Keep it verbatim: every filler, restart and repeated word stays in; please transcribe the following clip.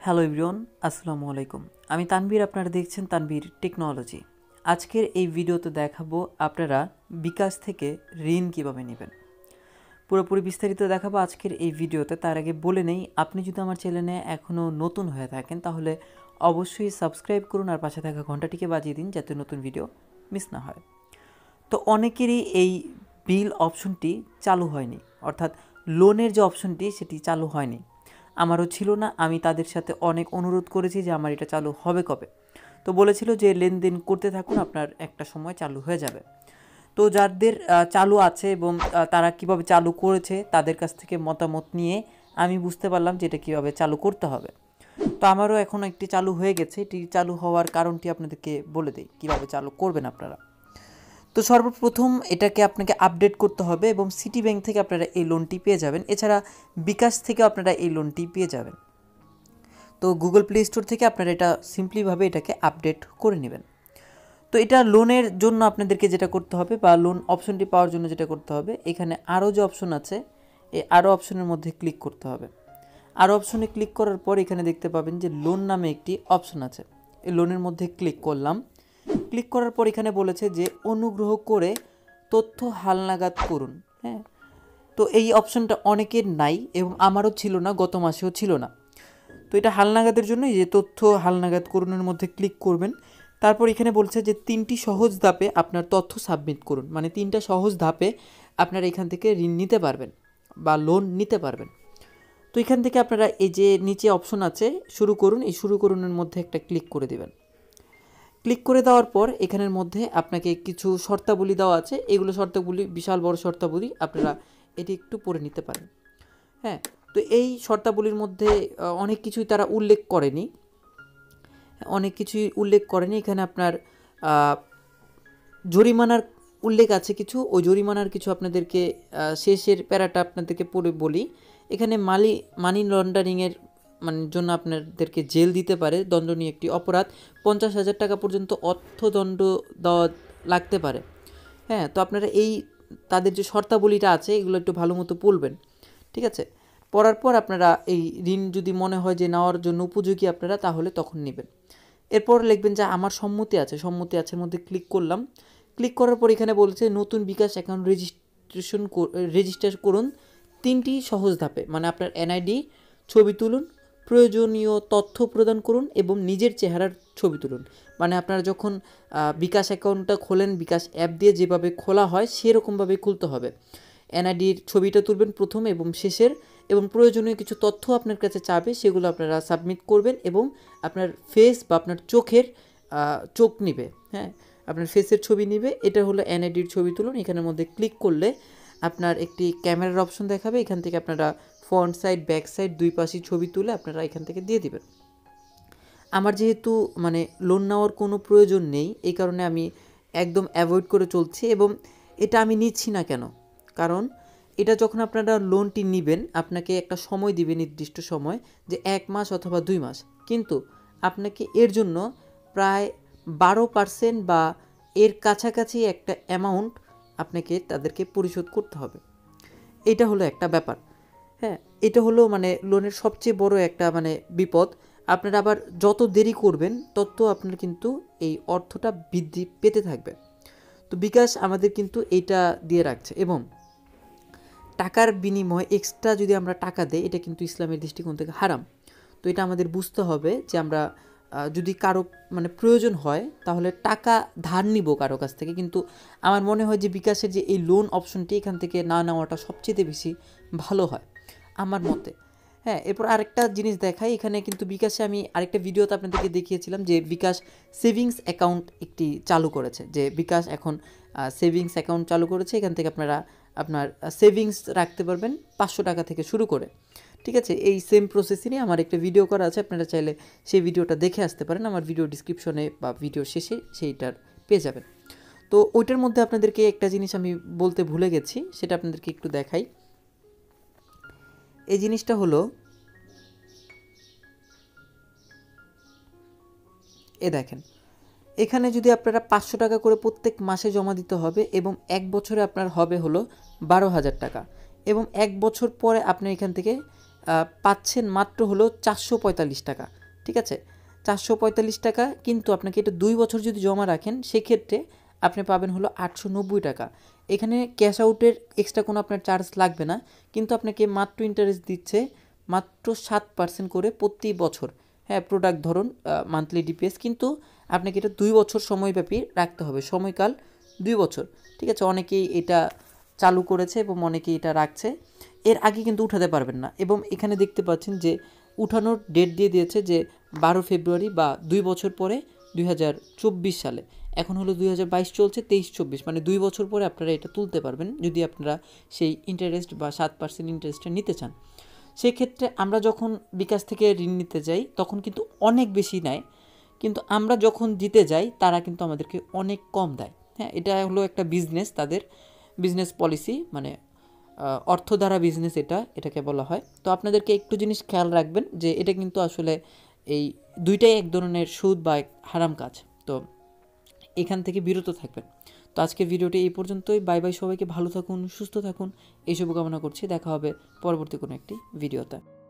Hello everyone, আসসালামু আলাইকুম। আমি তানভীর, আপনারা দেখছেন তানভীর টেকনোলজি। আজকের এই ভিডিওতে দেখাবো আপনারা বিকাশ থেকে ঋণ কীভাবে নেবেন। পুরোপুরি বিস্তারিত দেখাবো আজকের এই ভিডিওতে। তার আগে বলে নেই, আপনি যদি আমার চ্যানেলে এখনও নতুন হয়ে থাকেন তাহলে অবশ্যই সাবস্ক্রাইব করুন আর পাশে থাকা ঘন্টাটিকে বাজিয়ে দিন যাতে নতুন ভিডিও মিস না হয়। তো অনেকেরই এই বিল অপশনটি চালু হয়নি, অর্থাৎ লোনের যে অপশনটি সেটি চালু হয়নি। আমারও ছিল না। আমি তাদের সাথে অনেক অনুরোধ করেছি যে আমার এটা চালু হবে কবে, তো বলেছিল যে লেনদেন করতে থাকুন, আপনার একটা সময় চালু হয়ে যাবে। তো যাদের চালু আছে এবং তারা কিভাবে চালু করেছে তাদের কাছ থেকে মতামত নিয়ে আমি বুঝতে পারলাম যে এটা কীভাবে চালু করতে হবে। তো আমারও এখন একটি চালু হয়ে গেছে। এটি চালু হওয়ার কারণটি আপনাদেরকে বলে দিই কীভাবে চালু করবেন আপনারা। তো সর্বপ্রথম এটাকে আপনাকে আপডেট করতে হবে এবং সিটি ব্যাংক থেকে আপনারা এই লোনটি পেয়ে যাবেন। এছাড়া বিকাশ থেকে আপনারা এই লোনটি পেয়ে যাবেন। তো গুগল প্লে স্টোর থেকে আপনারা এটা সিম্পলিভাবে এটাকে আপডেট করে নেবেন। তো এটা লোনের জন্য আপনাদেরকে যেটা করতে হবে বা লোন অপশনটি পাওয়ার জন্য যেটা করতে হবে, এখানে আরও যে অপশন আছে এই আরও অপশনের মধ্যে ক্লিক করতে হবে। আরও অপশনে ক্লিক করার পর এখানে দেখতে পাবেন যে লোন নামে একটি অপশন আছে। এই লোনের মধ্যে ক্লিক করলাম। ক্লিক করার পর এখানে বলেছে যে অনুগ্রহ করে তথ্য হালনাগাদ করুন। হ্যাঁ, তো এই অপশনটা অনেকের নাই এবং আমারও ছিল না, গত মাসেও ছিল না। তো এটা হালনাগাদের জন্য এই যে তথ্য হালনাগাদ করুনের মধ্যে ক্লিক করবেন। তারপর এখানে বলছে যে তিনটি সহজ ধাপে আপনার তথ্য সাবমিট করুন, মানে তিনটা সহজ ধাপে আপনারা এখান থেকে ঋণ নিতে পারবেন বা লোন নিতে পারবেন। তো এখান থেকে আপনারা এই যে নিচে অপশন আছে শুরু করুন, এই শুরু করুনের মধ্যে একটা ক্লিক করে দেবেন। ক্লিক করে দেওয়ার পর এখানের মধ্যে আপনাকে কিছু শর্তাবলী দেওয়া আছে। এগুলো শর্তাবলী বিশাল বড় শর্তাবলী, আপনারা এটি একটু পড়ে নিতে পারেন। হ্যাঁ, তো এই শর্তাবলীর মধ্যে অনেক কিছুই তারা উল্লেখ করেনি, অনেক কিছুই উল্লেখ করেনি এখানে আপনার জরিমানার উল্লেখ আছে কিছু। ওই জরিমানার কিছু আপনাদেরকে শেষের প্যারাটা আপনাদেরকে পড়ে বলি। এখানে মালি মানি লন্ডারিংয়ের মানে জন্য আপনাদেরকে জেল দিতে পারে, দণ্ডনীয় একটি অপরাধ, পঞ্চাশ হাজার টাকা পর্যন্ত অর্থদণ্ড দেওয়া লাগতে পারে। হ্যাঁ, তো আপনারা এই তাদের যে শর্তাবলীটা আছে এগুলো একটু ভালো মতো পড়বেন, ঠিক আছে? পড়ার পর আপনারা এই ঋণ যদি মনে হয় যে নেওয়ার জন্য উপযোগী আপনারা, তাহলে তখন নেবেন। এরপর লিখবেন যে আমার সম্মতি আছে, সম্মতি আছে মধ্যে ক্লিক করলাম। ক্লিক করার পর এখানে বলছে নতুন বিকাশ অ্যাকাউন্ট রেজিস্ট্রেশন রেজিস্টার করুন তিনটি সহজ ধাপে, মানে আপনার এনআইডি ছবি তুলুন, প্রয়োজনীয় তথ্য প্রদান করুন এবং নিজের চেহারার ছবি তুলুন। মানে আপনারা যখন বিকাশ অ্যাকাউন্টটা খোলেন, বিকাশ অ্যাপ দিয়ে যেভাবে খোলা হয় সেরকমভাবে খুলতে হবে। এনআইডির ছবিটা তুলবেন প্রথম এবং শেষের, এবং প্রয়োজনীয় কিছু তথ্য আপনার কাছে চাবে সেগুলো আপনারা সাবমিট করবেন এবং আপনার ফেস বা আপনার চোখের চোখ নিবে। হ্যাঁ, আপনার ফেসের ছবি নিবে। এটা হলো এনআইডির ছবি তুলুন। এখানের মধ্যে ক্লিক করলে আপনার একটি ক্যামেরার অপশন দেখাবে। এখান থেকে আপনারা ফ্রন্ট সাইড ব্যাক সাইড দুই পাশেই ছবি তুলে আপনারা এখান থেকে দিয়ে দিবেন। আমার যেহেতু মানে লোন নেওয়ার কোনো প্রয়োজন নেই, এই কারণে আমি একদম অ্যাভয়েড করে চলছি এবং এটা আমি নিচ্ছি না। কেন? কারণ এটা যখন আপনারা লোনটি নেবেন আপনাকে একটা সময় দিবে, নির্দিষ্ট সময়, যে এক মাস অথবা দুই মাস, কিন্তু আপনাকে এর জন্য প্রায় বারো পার্সেন্ট বা এর কাছাকাছি একটা অ্যামাউন্ট আপনাকে তাদেরকে পরিশোধ করতে হবে। এটা হলো একটা ব্যাপার। হ্যাঁ, এটা হলো মানে লোনের সবচেয়ে বড় একটা মানে বিপদ। আপনারা আবার যত দেরি করবেন তত আপনার কিন্তু এই অর্থটা বৃদ্ধি পেতে থাকবে। তো বিকাশ আমাদের কিন্তু এইটা দিয়ে রাখছে এবং টাকার বিনিময়ে এক্সট্রা যদি আমরা টাকা দেই এটা কিন্তু ইসলামের দৃষ্টিকোণ থেকে হারাম। তো এটা আমাদের বুঝতে হবে যে আমরা যদি কারো মানে প্রয়োজন হয় তাহলে টাকা ধার নিব কারো কাছ থেকে, কিন্তু আমার মনে হয় যে বিকাশের যে এই লোন অপশনটি এখান থেকে না নেওয়াটা সবচেয়ে বেশি ভালো হয় আমার মতে। হ্যাঁ, এরপর আরেকটা জিনিস দেখাই। এখানে কিন্তু বিকাশে আমি আরেকটা ভিডিওতে আপনাদেরকে দেখিয়েছিলাম যে বিকাশ সেভিংস অ্যাকাউন্ট একটি চালু করেছে, যে বিকাশ এখন সেভিংস অ্যাকাউন্ট চালু করেছে। এখান থেকে আপনারা আপনার সেভিংস রাখতে পারবেন পাঁচশো টাকা থেকে শুরু করে, ঠিক আছে? এই সেম প্রসেসিংয়ে আমার একটা ভিডিও করা আছে, আপনারা চাইলে সেই ভিডিওটা দেখে আসতে পারেন। আমার ভিডিও ডিসক্রিপশনে বা ভিডিও শেষে সেইটার পেয়ে যাবেন। তো ওইটার মধ্যে আপনাদেরকে একটা জিনিস আমি বলতে ভুলে গেছি, সেটা আপনাদেরকে একটু দেখাই। এই জিনিসটা হলো, এ দেখেন, এখানে যদি আপনারা পাঁচশো টাকা করে প্রত্যেক মাসে জমা দিতে হবে এবং এক বছরে আপনার হবে হলো বারো হাজার টাকা, এবং এক বছর পরে আপনি এখান থেকে পাচ্ছেন মাত্র হলো চারশো পঁয়তাল্লিশ টাকা। ঠিক আছে, চারশো পঁয়তাল্লিশ টাকা, কিন্তু আপনাকে এটা দুই বছর যদি জমা রাখেন সেক্ষেত্রে আপনি পাবেন হলো আটশো নব্বই টাকা। এখানে ক্যাশ আউটের এক্সট্রা কোনো আপনার চার্জ লাগবে না, কিন্তু আপনাকে মাত্র ইন্টারেস্ট দিচ্ছে মাত্র সাত পার্সেন্ট করে প্রতি বছর। হ্যাঁ, প্রোডাক্ট ধরুন মান্থলি ডিপিএস, কিন্তু আপনাকে এটা দুই বছর সময়ব্যাপী রাখতে হবে, সময়কাল দুই বছর। ঠিক আছে, অনেকেই এটা চালু করেছে এবং অনেকেই এটা রাখছে, এর আগে কিন্তু উঠাতে পারবেন না। এবং এখানে দেখতে পাচ্ছেন যে উঠানোর ডেট দিয়ে দিয়েছে যে বারো ফেব্রুয়ারি বা দুই বছর পরে দুই হাজার চব্বিশ সালে। এখন হলো দুই হাজার বাইশ চলছে, তেইশ চব্বিশ, মানে দুই বছর পরে আপনারা এটা তুলতে পারবেন যদি আপনারা সেই ইন্টারেস্ট বা সাত পার্সেন্ট ইন্টারেস্টে নিতে চান। সেক্ষেত্রে আমরা যখন বিকাশ থেকে ঋণ নিতে যাই তখন কিন্তু অনেক বেশি নেয়, কিন্তু আমরা যখন দিতে যাই তারা কিন্তু আমাদেরকে অনেক কম দেয়। হ্যাঁ, এটা হলো একটা বিজনেস, তাদের বিজনেস পলিসি, মানে অর্থ দ্বারা বিজনেস, এটা এটাকে বলা হয়। তো আপনাদেরকে একটু জিনিস খেয়াল রাখবেন যে এটা কিন্তু আসলে এই দুইটাই এক ধরনের সুদ বা হারাম কাজ, তো এখান থেকে বিরত থাকবেন। তো আজকের ভিডিওটি এই পর্যন্তই। বাই বাই, সবাইকে ভালো থাকুন, সুস্থ থাকুন, এই শুভকামনা করছি। দেখা হবে পরবর্তী কোনো একটি ভিডিওতে।